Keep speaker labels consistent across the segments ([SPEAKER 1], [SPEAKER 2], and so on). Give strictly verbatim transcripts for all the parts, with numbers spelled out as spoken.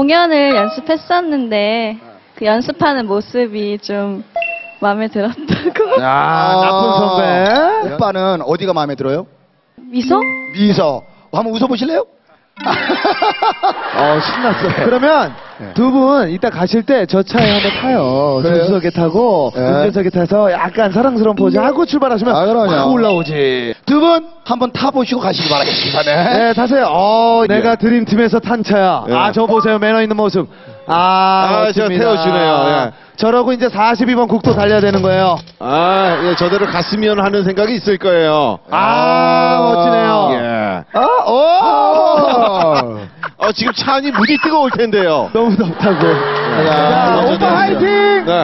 [SPEAKER 1] 공연을 연습했었는데 그 연습하는 모습이 좀 마음에 들었다고.
[SPEAKER 2] 아, 나쁜 선배.
[SPEAKER 3] 오빠는 어디가 마음에 들어요?
[SPEAKER 1] 미소?
[SPEAKER 3] 미소. 한번 웃어보실래요?
[SPEAKER 2] 어, 신났어. 그러면
[SPEAKER 3] 네.
[SPEAKER 2] 두 분 이따 가실 때 저 차에 한번 타요.
[SPEAKER 3] 그래요?
[SPEAKER 2] 조수석에 타고
[SPEAKER 3] 네.
[SPEAKER 2] 운전석에 타서 약간 사랑스러운 포즈 하고 출발하시면
[SPEAKER 3] 아, 그럼요.
[SPEAKER 2] 확 올라오지.
[SPEAKER 3] 두 분 한번 타보시고 가시기 바라겠습니다. 네.
[SPEAKER 2] 네, 타세요. 어, 내가 드림팀에서 탄 차야.
[SPEAKER 3] 예.
[SPEAKER 2] 아, 저 보세요. 매너 있는 모습. 아,
[SPEAKER 4] 아, 제가
[SPEAKER 2] 멋집니다.
[SPEAKER 4] 태워주네요. 예.
[SPEAKER 2] 저러고 이제 사십이 번 국도 달려야 되는 거예요.
[SPEAKER 4] 아, 예, 저대로 갔으면 하는 생각이 있을 거예요.
[SPEAKER 2] 아, 멋지네요.
[SPEAKER 4] 예.
[SPEAKER 3] 아, 오!
[SPEAKER 4] 어, 지금 차 안이 무지 뜨거울 텐데요.
[SPEAKER 2] 너무 덥다고.
[SPEAKER 3] 자,
[SPEAKER 2] 자,
[SPEAKER 4] 먼저
[SPEAKER 2] 오빠 화이팅!
[SPEAKER 4] 네.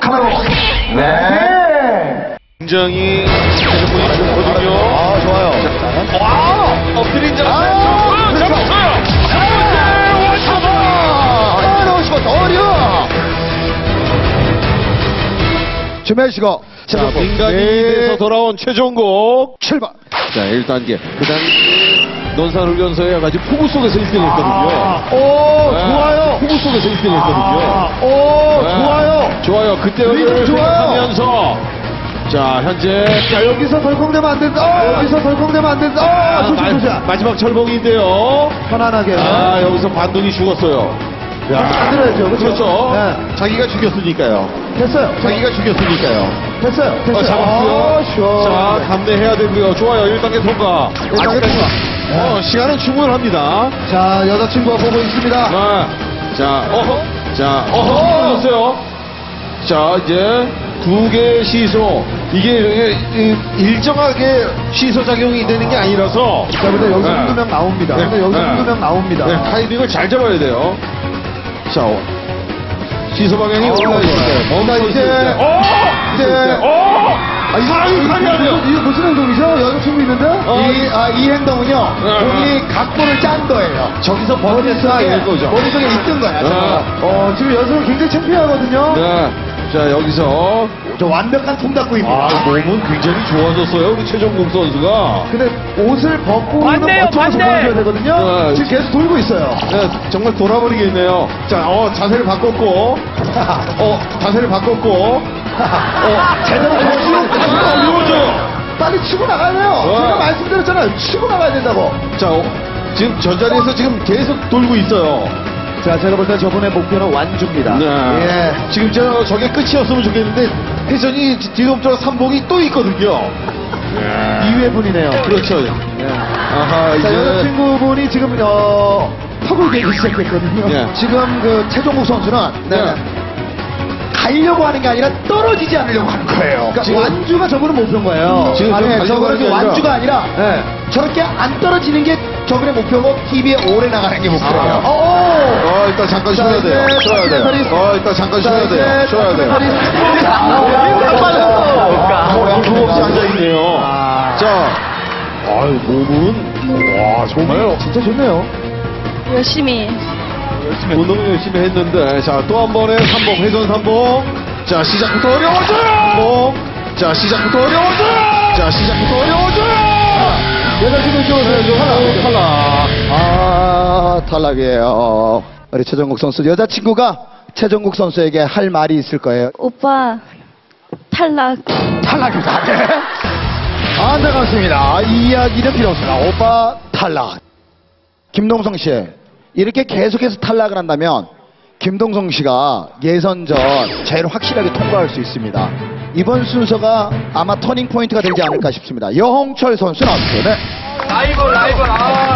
[SPEAKER 2] 네.
[SPEAKER 4] 굉장히 분이 좋거든요.
[SPEAKER 3] 아, 좋아요.
[SPEAKER 4] 와! 엎드린 자세.
[SPEAKER 3] 아,
[SPEAKER 4] 잡았어요.
[SPEAKER 3] 아, 너무 싶었어. 어려! 준비하시고.
[SPEAKER 4] 자, 민간인이 돼서 돌아온 최종국.
[SPEAKER 3] 출발.
[SPEAKER 4] 자, 일 단계. 그 단계. 논산훈련소에 가지고 포구 속에서 일 등 했거든요.
[SPEAKER 2] 아, 오,
[SPEAKER 4] 네.
[SPEAKER 2] 좋아요.
[SPEAKER 4] 포구 속에서 일 등 했거든요.
[SPEAKER 2] 아, 오,
[SPEAKER 4] 네.
[SPEAKER 2] 좋아요.
[SPEAKER 4] 좋아요. 그때
[SPEAKER 2] 리듬 좋아요.
[SPEAKER 4] 생각하면서 자, 현재
[SPEAKER 2] 자, 여기서 덜컹대면 안 된다. 어, 여기서 덜컹대면 안 된다. 어,
[SPEAKER 4] 아,
[SPEAKER 2] 조심, 조심.
[SPEAKER 4] 마, 마지막 철봉인데요.
[SPEAKER 2] 편안하게.
[SPEAKER 4] 아, 여기서 반동이 죽었어요.
[SPEAKER 2] 야, 안 들어야죠. 그렇죠?
[SPEAKER 4] 그렇죠.
[SPEAKER 2] 네.
[SPEAKER 4] 자기가 죽였으니까요.
[SPEAKER 2] 됐어요.
[SPEAKER 4] 자기가 죽였으니까요.
[SPEAKER 2] 됐어요. 됐어요.
[SPEAKER 4] 어, 잡았고요.
[SPEAKER 2] 아, 시원하네.
[SPEAKER 4] 자, 감내해야 되고요. 좋아요. 일 단계 통과.
[SPEAKER 2] 일 단계 통과.
[SPEAKER 4] 어, 시간은 충분합니다.
[SPEAKER 3] 자, 여자친구가 보고 있습니다.
[SPEAKER 4] 네. 자, 어허. 자, 어허. 눌렀어요. 자, 이제 두 개의 시소. 이게 이- 일정하게 시소 작용이 되는 게 아니라서.
[SPEAKER 2] 자, 근데 여기서
[SPEAKER 4] 네.
[SPEAKER 2] 한두 명 나옵니다.
[SPEAKER 4] 네.
[SPEAKER 2] 근데 여기서
[SPEAKER 4] 네.
[SPEAKER 2] 한두 명 나옵니다.
[SPEAKER 4] 네, 타이밍을 잘 잡아야 돼요. 자, 어. 시소 방향이
[SPEAKER 2] 어,
[SPEAKER 4] 올라 있을 때.
[SPEAKER 3] 자,
[SPEAKER 4] 멈춰 있을
[SPEAKER 3] 이제,
[SPEAKER 4] 때. 어!
[SPEAKER 3] 이제,
[SPEAKER 4] 있을 때. 어!
[SPEAKER 3] 아, 이 사람이
[SPEAKER 4] 칼이 안 돼요.
[SPEAKER 2] 이게 무슨 행동이죠? 여자친구 있는데?
[SPEAKER 4] 어.
[SPEAKER 3] 이, 아, 이 행동은요,
[SPEAKER 4] 네.
[SPEAKER 3] 본인이 각본을 짠 거예요. 저기서 버렸다, 이럴 거죠. 머릿속에 있던 거야.
[SPEAKER 4] 네.
[SPEAKER 2] 어, 지금 여성은 굉장히 창피하거든요.
[SPEAKER 4] 네. 자, 여기서.
[SPEAKER 3] 저 완벽한 통닭구입니다.
[SPEAKER 4] 아, 몸은 굉장히 좋아졌어요. 우리 최종국 선수가.
[SPEAKER 2] 근데 옷을 벗고
[SPEAKER 5] 반대요,
[SPEAKER 2] 버텨서
[SPEAKER 5] 반대!
[SPEAKER 2] 보여줘야 되거든요.
[SPEAKER 4] 네.
[SPEAKER 2] 지금 계속 돌고 있어요.
[SPEAKER 4] 네, 정말 돌아버리겠네요. 자, 어, 자세를 바꿨고. 어, 자세를 바꿨고. 어,
[SPEAKER 2] 제대로
[SPEAKER 4] 어, 이거죠.
[SPEAKER 2] 빨리 치고 나가야 돼요.
[SPEAKER 4] 네.
[SPEAKER 2] 제가 말씀드렸잖아요. 치고 나가야 된다고.
[SPEAKER 4] 자, 어, 지금 저 자리에서 지금 계속 돌고 있어요.
[SPEAKER 2] 자, 제가 볼 때 저분의 목표는 완주입니다.
[SPEAKER 4] 네.
[SPEAKER 2] 예.
[SPEAKER 4] 지금 저, 저게 끝이었으면 좋겠는데, 회전이 뒤dom쪽으로 삼봉이 또 있거든요.
[SPEAKER 2] 이 회 분이네요.
[SPEAKER 4] 그렇죠. 네. 아하,
[SPEAKER 2] 자,
[SPEAKER 4] 이제.
[SPEAKER 2] 여자친구분이 지금, 어, 턱을 대기 시작했거든요.
[SPEAKER 4] 네.
[SPEAKER 3] 지금 그 최종국 선수는
[SPEAKER 4] 네.
[SPEAKER 3] 가려고 하는 게 아니라 떨어지지 않으려고 하는 거예요.
[SPEAKER 2] 그러니까
[SPEAKER 4] 지금-
[SPEAKER 2] 완주가 저분은 목표인 거예요.
[SPEAKER 4] 지금
[SPEAKER 3] 아니,
[SPEAKER 4] 가려고
[SPEAKER 3] 저거는
[SPEAKER 4] 하는 게 아니라-
[SPEAKER 3] 완주가 아니라
[SPEAKER 2] 네.
[SPEAKER 3] 저렇게 안 떨어지는 게 저분의 목표고 티비에 오래 나가는 게 목표예요.
[SPEAKER 4] 아.
[SPEAKER 2] 어,
[SPEAKER 4] 어, 일단 잠깐
[SPEAKER 3] 자,
[SPEAKER 4] 쉬어야 돼요.
[SPEAKER 3] 이제
[SPEAKER 4] 쉬어야 돼요.
[SPEAKER 3] 페리스.
[SPEAKER 4] 어, 일단 잠깐 쉬어야
[SPEAKER 3] 이제
[SPEAKER 4] 돼요. 쉬어야 돼요. 어, 양쪽 없이 앉아있네요.
[SPEAKER 2] 아.
[SPEAKER 4] 자, 아유, 몸은, 와, 정말
[SPEAKER 2] 진짜 좋네요.
[SPEAKER 1] 열심히.
[SPEAKER 4] 운동을 열심히 했는데, 자, 또 한 번의 삼봉, 회전 삼봉. 자, 시작부터 어려워져요! 삼봉. 자, 시작부터 어려워져요! 자, 시작부터 어려워져요!
[SPEAKER 2] 여자친구 좀
[SPEAKER 4] 탈락, 탈락.
[SPEAKER 3] 아, 탈락이에요. 우리 최종국 선수 여자친구가 최종국 선수에게 할 말이 있을 거예요.
[SPEAKER 1] 오빠 탈락.
[SPEAKER 3] 탈락입니다. 네. 안타깝습니다. 이 이야기는 필요 없습니다. 오빠 탈락. 김동성 씨, 이렇게 계속해서 탈락을 한다면 김동성 씨가 예선전 제일 확실하게 통과할 수 있습니다. 이번 순서가 아마 터닝 포인트가 되지 않을까 싶습니다. 여홍철 선수 나왔습니다. 네.
[SPEAKER 5] 라이벌 라이벌 아.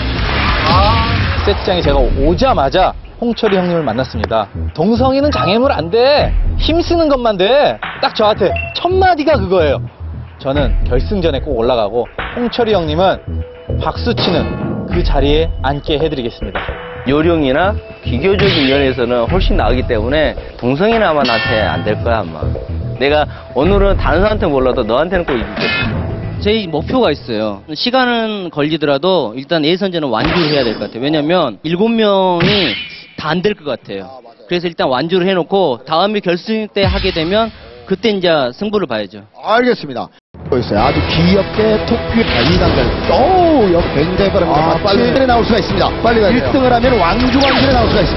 [SPEAKER 6] 세트장에 제가 오자마자 홍철이 형님을 만났습니다. 동성이는 장애물 안 돼. 힘쓰는 것만 돼. 딱 저한테 첫 마디가 그거예요. 저는 결승전에 꼭 올라가고 홍철이 형님은 박수치는 그 자리에 앉게 해드리겠습니다.
[SPEAKER 7] 요령이나 기교적인 면에서는 훨씬 나으기 때문에 동성이는 아마 나한테 안 될 거야 아마. 내가 오늘은 다른 사람한테 몰라도 너한테는 꼭 이기겠다. 제 목표가 있어요. 시간은 걸리더라도 일단 예선전은 완주를 해야 될 것 같아요. 왜냐면 일곱 명이 다 안 될 것 같아요. 그래서 일단 완주를 해놓고 다음에 결승 때 하게 되면 그때 이제 승부를 봐야죠.
[SPEAKER 3] 알겠습니다. 있어요. 아주 귀엽게 토끼 이 단계. 오, 여기 굉장히 빠릅니다.
[SPEAKER 2] 아,
[SPEAKER 3] 빨리 나올 수가 있습니다.
[SPEAKER 2] 빨리 가야 돼요.
[SPEAKER 3] 일 등을 하면 완주 완주에 나올 수가 있습니다.